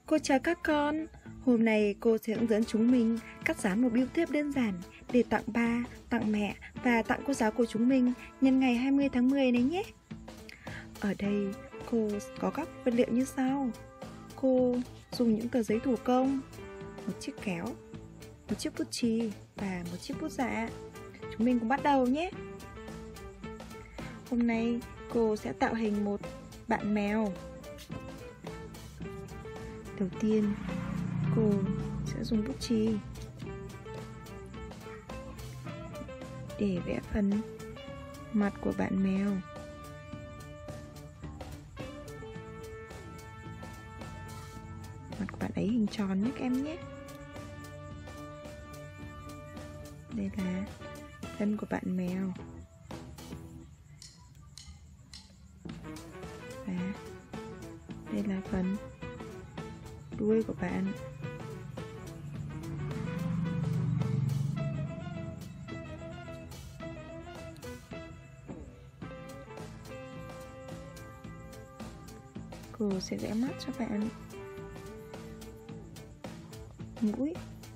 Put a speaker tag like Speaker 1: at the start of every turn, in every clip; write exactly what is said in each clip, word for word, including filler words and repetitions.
Speaker 1: Cô chào các con. Hôm nay cô sẽ hướng dẫn chúng mình cắt dán một bưu thiếp đơn giản để tặng ba, tặng mẹ và tặng cô giáo của chúng mình nhân ngày hai mươi tháng mười này nhé. Ở đây cô có các vật liệu như sau. Cô dùng những tờ giấy thủ công, một chiếc kéo, một chiếc bút chì và một chiếc bút dạ. Chúng mình cùng bắt đầu nhé. Hôm nay cô sẽ tạo hình một bạn mèo. Đầu tiên cô sẽ dùng bút chì để vẽ phần mặt của bạn mèo. Mặt của bạn ấy hình tròn nhé các em nhé. Đây là thân của bạn mèo. Và đây là phần đuôi của bạn. Cô sẽ vẽ mắt cho bạn, mũi,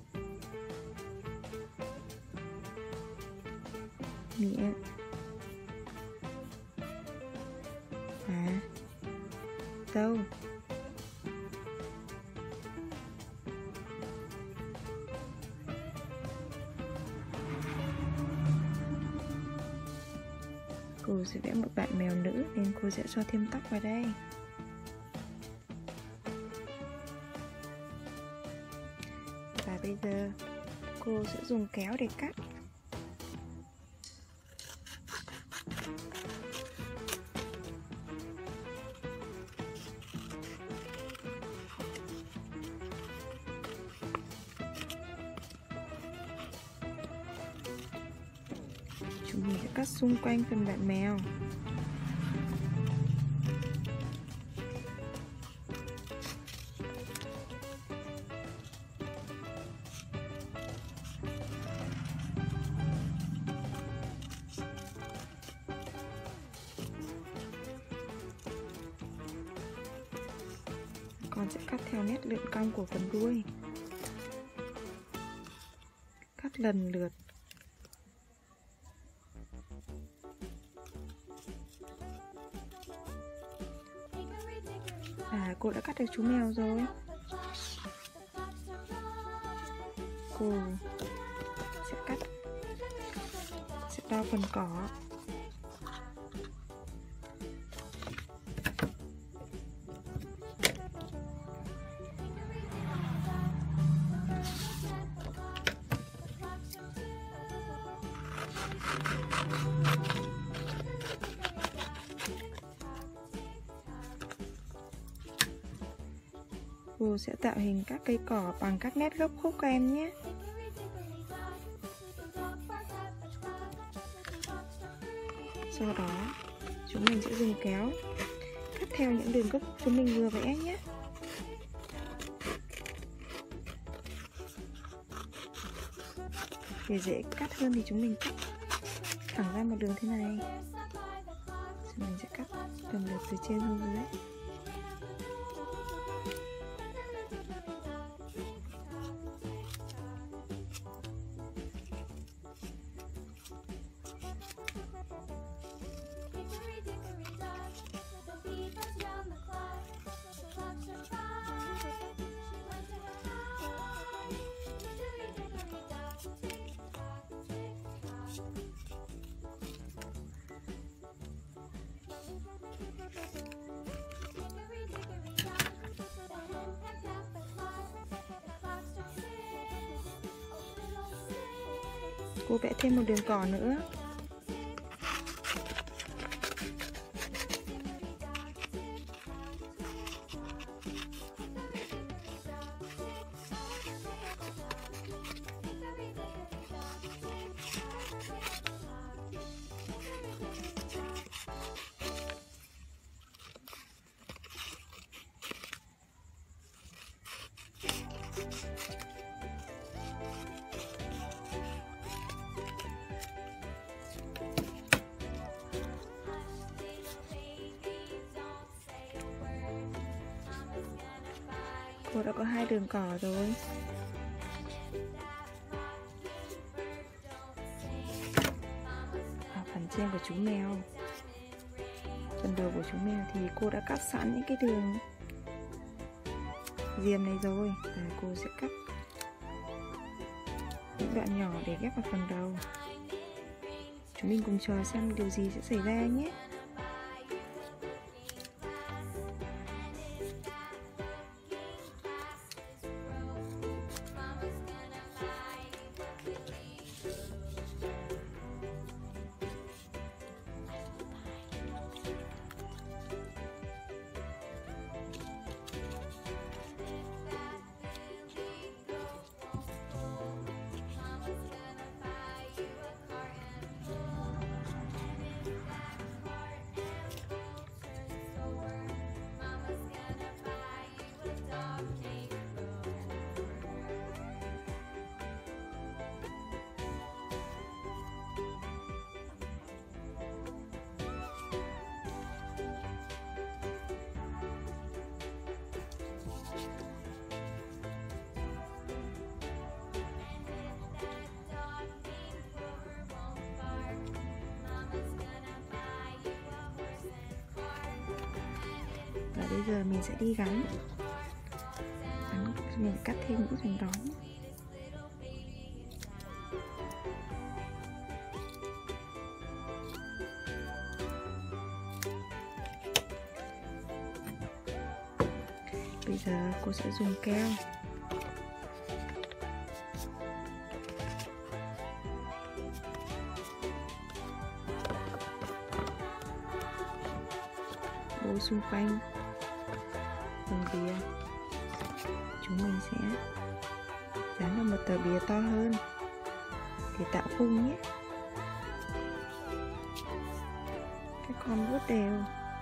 Speaker 1: miệng và râu. Cô sẽ vẽ một bạn mèo nữ nên cô sẽ cho thêm tóc vào đây. Và bây giờ cô sẽ dùng kéo để cắt. Chúng mình sẽ cắt xung quanh phần bạn mèo. Con sẽ cắt theo nét lượn cong của phần đuôi, cắt lần lượt. À, cô đã cắt được chú mèo rồi. Cô sẽ cắt, sẽ đo phần cỏ. Cô sẽ tạo hình các cây cỏ bằng các nét gấp khúc các em nhé. Sau đó chúng mình sẽ dùng kéo cắt theo những đường gấp chúng mình vừa vẽ nhé. Để dễ cắt hơn thì chúng mình cắt thẳng ra một đường thế này. Chúng mình sẽ cắt lần lượt từ trên xuống dưới. Cô vẽ thêm một đường cỏ nữa. Cô đã có hai đường cỏ rồi. Ở phần trên của chú mèo, phần đầu của chú mèo thì cô đã cắt sẵn những cái đường diêm này rồi, và cô sẽ cắt những đoạn nhỏ để ghép vào phần đầu. Chúng mình cùng chờ xem điều gì sẽ xảy ra nhé. Và bây giờ mình sẽ đi gắn gắn mình cắt thêm những phần đó. Bây giờ cô sẽ dùng keo bôi xung quanh phần bìa. Chúng mình sẽ dán vào một tờ bìa to hơn để tạo khung nhé. Các con vuốt đều.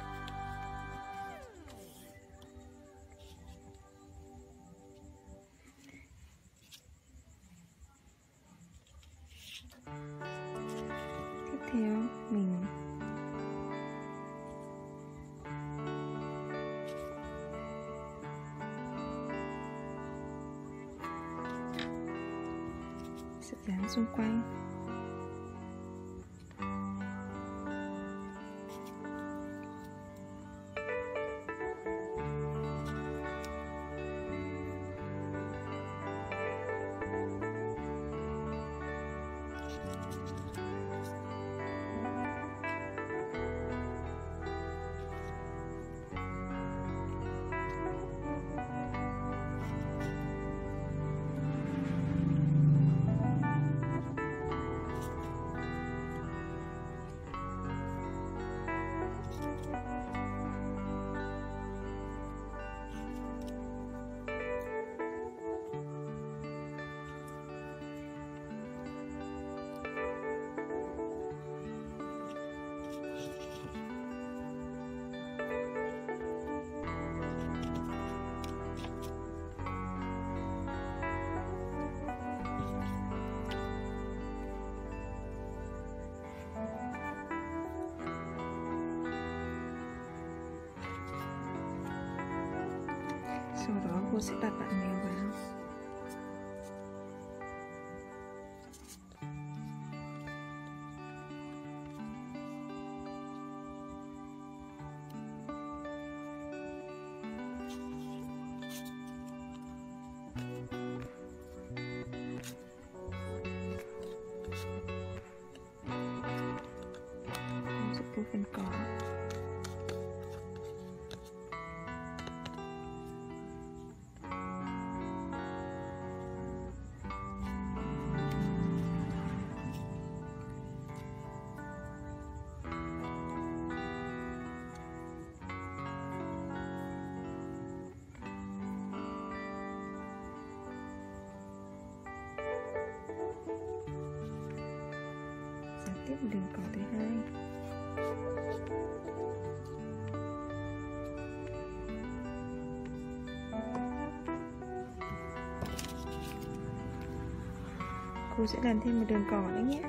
Speaker 1: Tiếp theo mình sẽ dán xung quanh. Sau đó cô sẽ đặt bạn mèo vào. Cô sẽ bôi phần cỏ. Tiếp một đường cỏ thứ hai. Cô sẽ làm thêm một đường cỏ nữa nhé.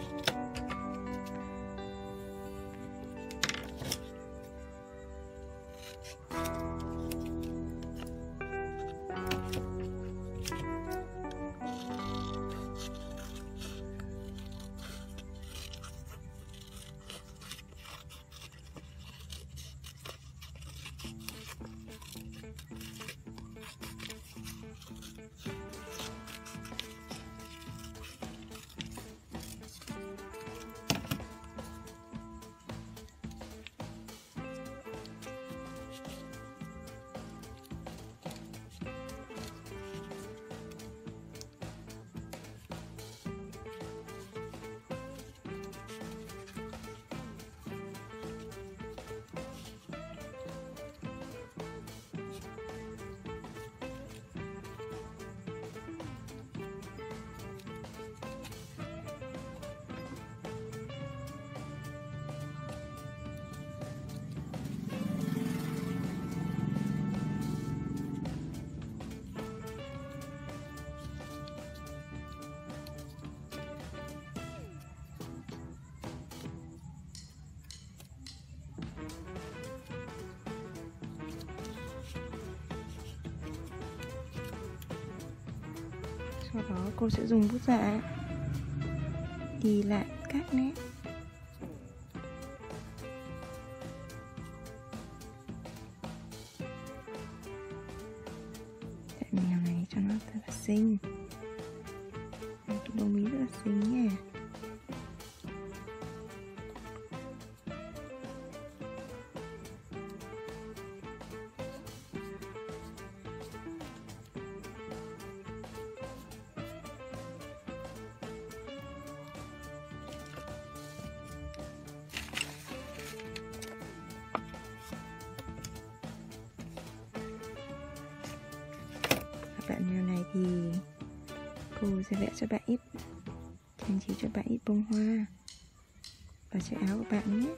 Speaker 1: Sau đó cô sẽ dùng bút dạ ghi lại các nét. Tại mèo này cho nó thật là xinh. Cái đầu mí rất là xinh nha. Bạn mèo này thì cô sẽ vẽ cho bạn ít, trang trí cho bạn ít bông hoa và chiếc áo của bạn nhé.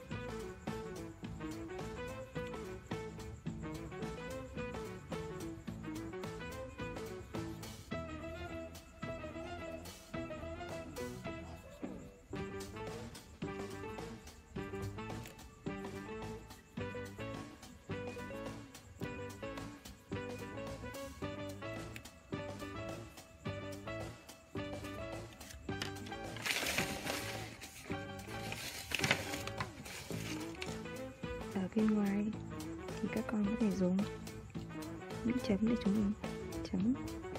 Speaker 1: Ở bên ngoài thì các con có thể dùng những chấm để chúng mình chấm.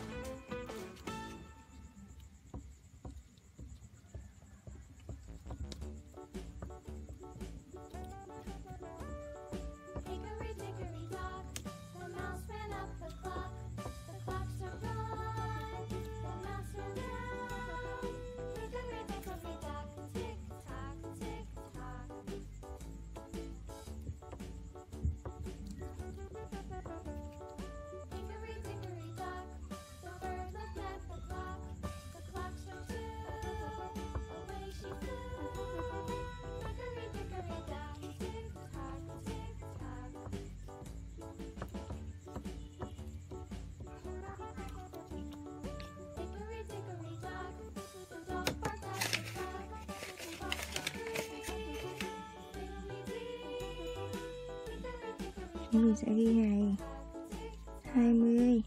Speaker 1: Chúng mình sẽ ghi ngày hai mươi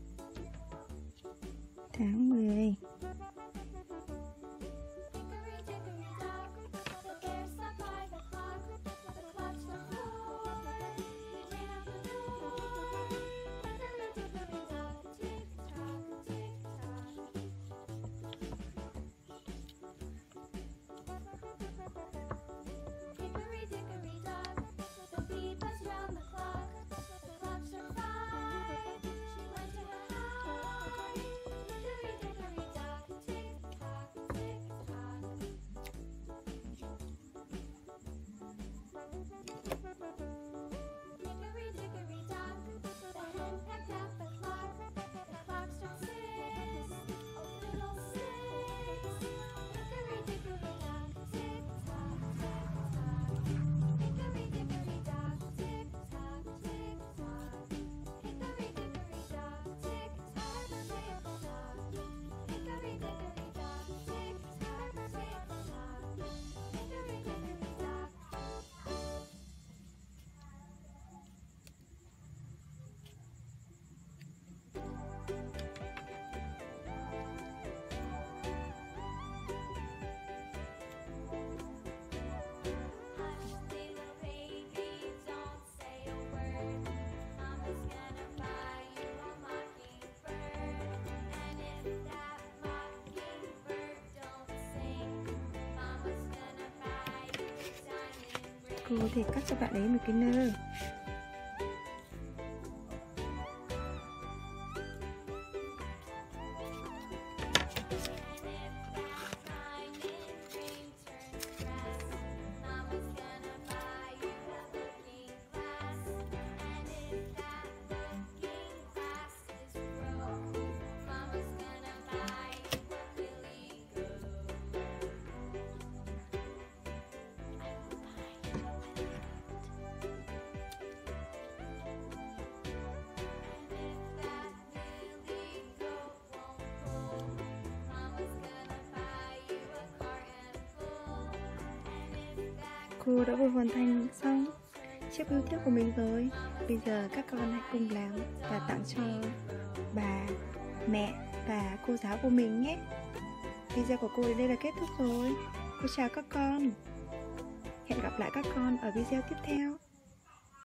Speaker 1: tháng mười. Cô có thể cắt cho bạn ấy một cái nơ. Cô đã vừa hoàn thành xong chiếc bưu thiếp của mình rồi. Bây giờ các con hãy cùng làm và tặng cho bà, mẹ và cô giáo của mình nhé. Video của cô đến đây là kết thúc rồi. Cô chào các con. Hẹn gặp lại các con ở video tiếp theo.